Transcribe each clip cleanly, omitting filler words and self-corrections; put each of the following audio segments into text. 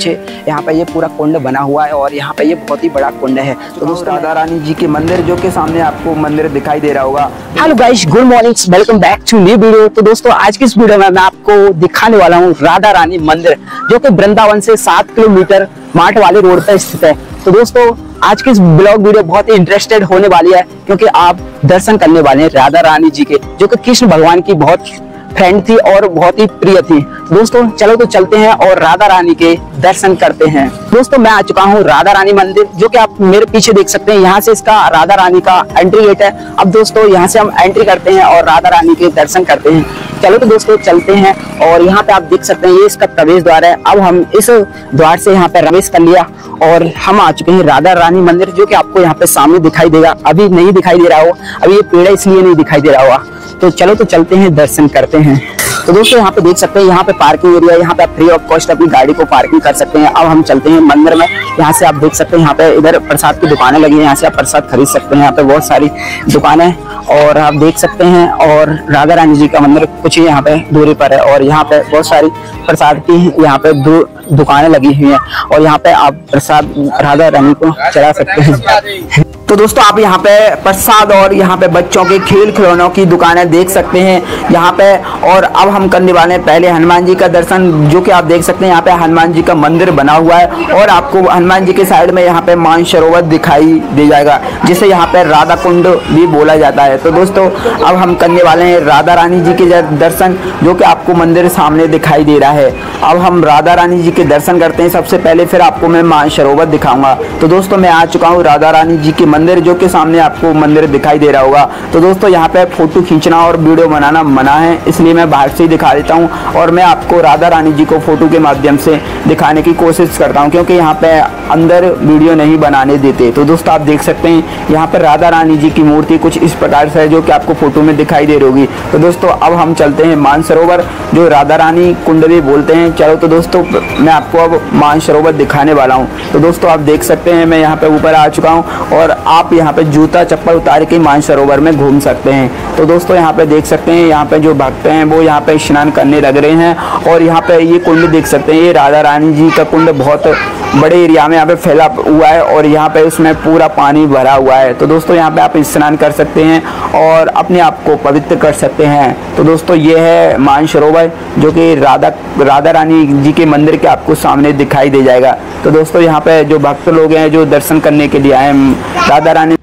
पीछे यहाँ पे ये पूरा कुंड बना हुआ है और यहाँ पे ये बहुत ही बड़ा कुंड है। तो दोस्तों राधा रानी जी के मंदिर जो के सामने आपको मंदिर दिखाई दे रहा होगा। Hello guys, good morning, welcome back to new video. तो दोस्तों आज की इस वीडियो में मैं आपको दिखाने वाला हूँ राधा रानी मंदिर, जो कि वृंदावन से 7 किलोमीटर मार्ट वाले रोड पर स्थित है। तो दोस्तों आज की इस ब्लॉग वीडियो बहुत ही इंटरेस्टेड होने वाली है, क्योंकि आप दर्शन करने वाले हैं राधा रानी जी के, जो कि कृष्ण भगवान की बहुत फ्रेंड थी और बहुत ही प्रिय थी। दोस्तों चलो तो चलते हैं और राधा रानी के दर्शन करते हैं। दोस्तों मैं आ चुका हूँ राधा रानी मंदिर, जो कि आप मेरे पीछे देख सकते हैं। यहाँ से इसका राधा रानी का एंट्री गेट है। अब दोस्तों यहाँ से हम एंट्री करते हैं और राधा रानी के दर्शन करते हैं। चलो तो दोस्तों चलते हैं। और यहाँ पे आप देख सकते हैं ये इसका प्रवेश द्वार है। अब हम इस द्वार से यहाँ पे प्रवेश कर लिया और हम आ चुके हैं राधा रानी मंदिर, जो कि आपको यहाँ पे सामने दिखाई देगा। अभी नहीं दिखाई दे रहा हो, अभी ये पेड़ इसलिए नहीं दिखाई दे रहा होगा। तो चलो तो चलते हैं, दर्शन करते हैं। तो दोस्तों यहाँ पे देख सकते हैं, यहाँ पे पार्किंग एरिया है। यहाँ पे आप फ्री ऑफ कॉस्ट अपनी गाड़ी को पार्किंग कर सकते हैं। अब हम चलते हैं मंदिर में। यहाँ से आप देख सकते हैं, यहाँ पे इधर प्रसाद की दुकानें लगी हैं। यहाँ से आप प्रसाद खरीद सकते हैं। यहाँ पे बहुत सारी दुकानें और आप देख सकते हैं। और राधा रानी जी का मंदिर कुछ ही यहाँ पे दूरी पर है और यहाँ पे बहुत सारी प्रसाद की यहाँ पे दुकानें लगी हुई हैं और यहाँ पे आप प्रसाद राधा रानी को चढ़ा सकते हैं। तो दोस्तों आप यहाँ पे प्रसाद और यहाँ पे बच्चों के खेल खिलौनों की दुकानें देख सकते हैं यहाँ पे। और अब हम करने वाले हैं पहले हनुमान जी का दर्शन, जो कि आप देख सकते हैं यहाँ पे हनुमान जी का मंदिर बना हुआ है और आपको हनुमान जी के साइड में यहाँ पे मानसरोवर दिखाई दे जाएगा, जिसे यहाँ पे राधा कुंड भी बोला जाता है। तो दोस्तों अब हम करने वाले हैं राधा रानी जी के दर्शन, जो कि आपको मंदिर सामने दिखाई दे रहा है। अब हम राधा रानी जी के दर्शन करते हैं सबसे पहले, फिर आपको मैं मानसरोवर दिखाऊंगा। तो दोस्तों मैं आ चुका हूँ राधा रानी जी के मंदिर, जो कि सामने आपको मंदिर दिखाई दे रहा होगा। तो दोस्तों यहाँ पे फोटो खींचना और वीडियो बनाना मना है, इसलिए मैं बाहर से ही दिखा देता हूँ और मैं आपको राधा रानी जी को फोटो के माध्यम से दिखाने की कोशिश करता हूँ, क्योंकि यहाँ पे अंदर वीडियो नहीं बनाने देते। तो दोस्तों आप देख सकते हैं यहाँ पर राधा रानी जी की मूर्ति कुछ इस प्रकार से है, जो कि आपको फोटो में दिखाई दे रही होगी। तो दोस्तों अब हम चलते हैं मानसरोवर, जो राधा रानी कुंड भी बोलते हैं। चलो तो दोस्तों मैं आपको अब मानसरोवर दिखाने वाला हूँ। तो दोस्तों आप देख सकते हैं मैं यहाँ पे ऊपर आ चुका हूँ और आप यहाँ पे जूता चप्पल उतार के मानसरोवर में घूम सकते हैं। तो दोस्तों यहाँ पे देख सकते हैं, यहाँ पे जो भक्त हैं वो यहाँ पे स्नान करने लग रहे हैं और यहाँ पे ये कुंड देख सकते हैं। ये राधा रानी जी का कुंड बहुत बड़े एरिया में यहाँ पे फैला हुआ है और यहाँ पे उसमें पूरा पानी भरा हुआ है। तो दोस्तों यहाँ पे आप स्नान कर सकते हैं और अपने आप को पवित्र कर सकते हैं। तो दोस्तों ये है मानसरोवर, जो कि राधा रानी जी के मंदिर के आपको सामने दिखाई दे जाएगा। तो दोस्तों यहाँ पे जो भक्त लोग हैं जो दर्शन करने के लिए आए राधा रानी।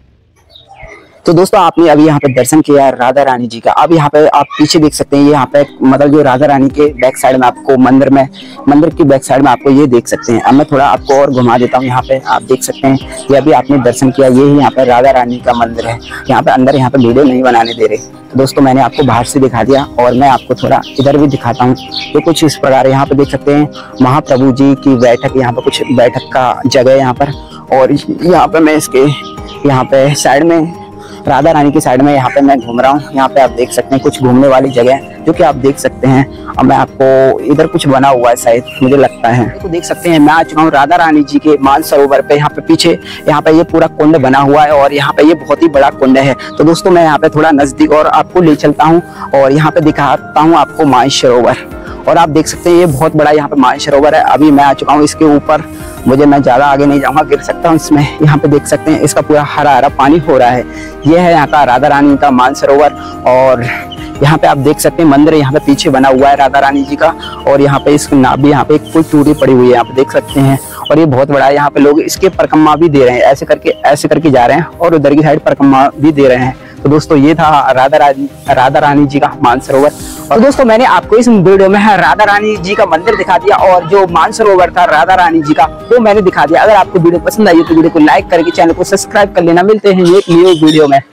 तो दोस्तों आपने अभी यहाँ पे दर्शन किया राधा रानी जी का। अब यहाँ पे आप पीछे देख सकते हैं, ये यहाँ पे मतलब जो राधा रानी के बैक साइड में आपको मंदिर की बैक साइड में आपको ये देख सकते हैं। अब मैं थोड़ा आपको और घुमा देता हूँ। यहाँ पे आप देख सकते हैं, ये अभी आपने दर्शन किया, ये ही यहाँ पे राधा रानी का मंदिर है। यहाँ पे अंदर यहाँ पे वीडियो नहीं बनाने दे रहे। तो दोस्तों मैंने आपको बाहर से दिखा दिया और मैं आपको थोड़ा इधर भी दिखाता हूँ। तो कुछ इस प्रकार यहाँ पे देख सकते हैं महाप्रभु जी की बैठक, यहाँ पे कुछ बैठक का जगह है यहाँ पर। और यहाँ पे मैं इसके यहाँ पे साइड में राधा रानी की साइड में यहाँ पे मैं घूम रहा हूँ। यहाँ पे आप देख सकते हैं कुछ घूमने वाली जगह है, जो कि आप देख सकते हैं। अब मैं आपको इधर कुछ बना हुआ है शायद, मुझे लगता है। तो देख सकते हैं मैं आ चुका हूँ राधा रानी जी के मानसरोवर पे। यहाँ पे पीछे यहाँ पे ये पूरा कुंड बना हुआ है और यहाँ पे ये बहुत ही बड़ा कुंड है। तो दोस्तों मैं यहाँ पे थोड़ा नजदीक और आपको ले चलता हूँ और यहाँ पे दिखाता हूँ आपको मानसरोवर। और आप देख सकते हैं ये बहुत बड़ा यहाँ पे मानसरोवर है। अभी मैं आ चुका हूँ इसके ऊपर, मैं ज्यादा आगे नहीं जाऊंगा, गिर सकता हूँ इसमें। यहाँ पे देख सकते हैं इसका पूरा हरा हरा पानी हो रहा है। ये है यहाँ का राधा रानी का मानसरोवर। और यहाँ पे आप देख सकते हैं मंदिर यहाँ पे पीछे बना हुआ है राधा रानी जी का। और यहाँ पे इसकी नाभ भी यहाँ पे कोई टूटी पड़ी हुई है, यहाँ पे देख सकते हैं। और ये बहुत बड़ा है, यहाँ पे लोग इसके परिक्रमा भी दे रहे हैं, ऐसे करके जा रहे हैं और उधर की साइड परिक्रमा भी दे रहे हैं। तो दोस्तों ये था राधा रानी जी का मानसरोवर। और दोस्तों मैंने आपको इस वीडियो में राधा रानी जी का मंदिर दिखा दिया और जो मानसरोवर था राधा रानी जी का वो मैंने दिखा दिया। अगर आपको वीडियो पसंद आई तो वीडियो को लाइक करके चैनल को सब्सक्राइब कर लेना। मिलते हैं एक न्यू वीडियो में।